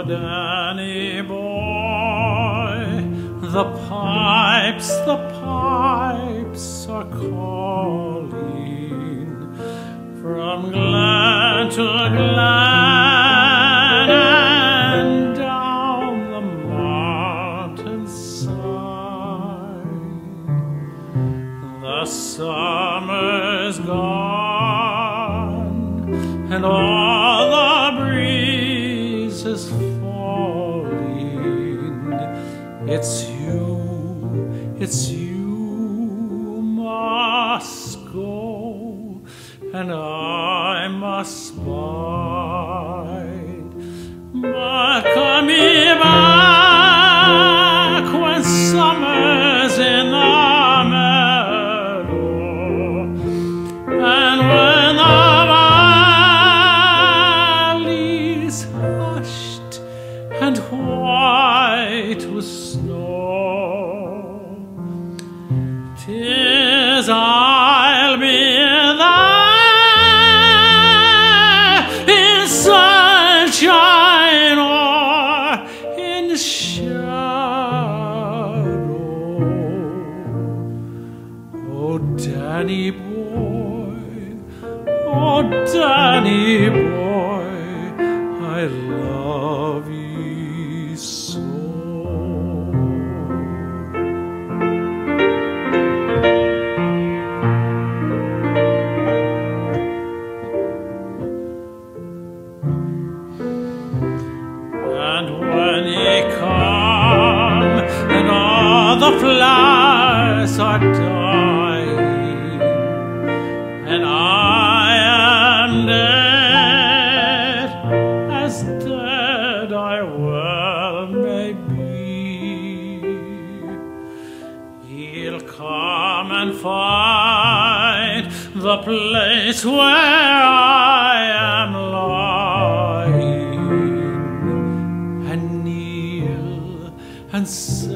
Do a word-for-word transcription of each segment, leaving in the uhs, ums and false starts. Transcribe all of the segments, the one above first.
Danny boy, the pipes, the pipes are calling from glen to glen and down the mountainside. The summer's gone and all the breeze is falling. It's you, it's you must go, and I must bide. But come me back when summer's in the meadow, and when the valley's hushed and white with snow. 'Tis I'll be there in sunshine or in shadow. Oh, Danny boy, oh, Danny boy, I love ye so. And when ye come and all the flowers are dying, and I am dead, as dead I well may be, he'll come and find the place where I am lying, and kneel and say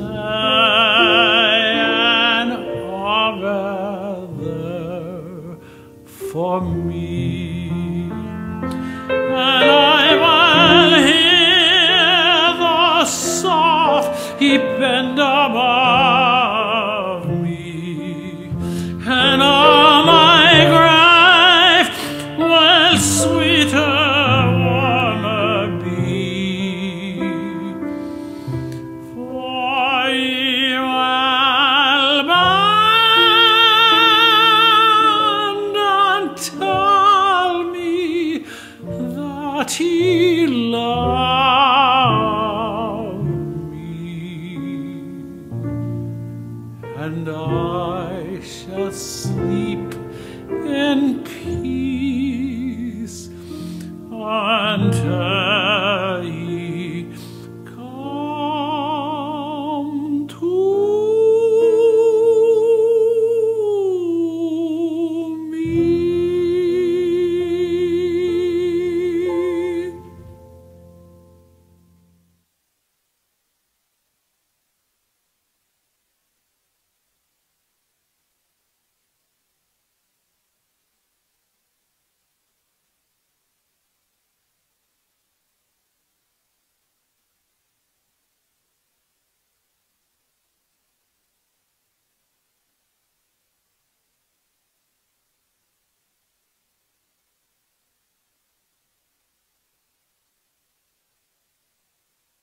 an Ave there for me, and I will hear the soft he bend above me, and all my grave will sweeter warmer be. For ye will bend and tell me that he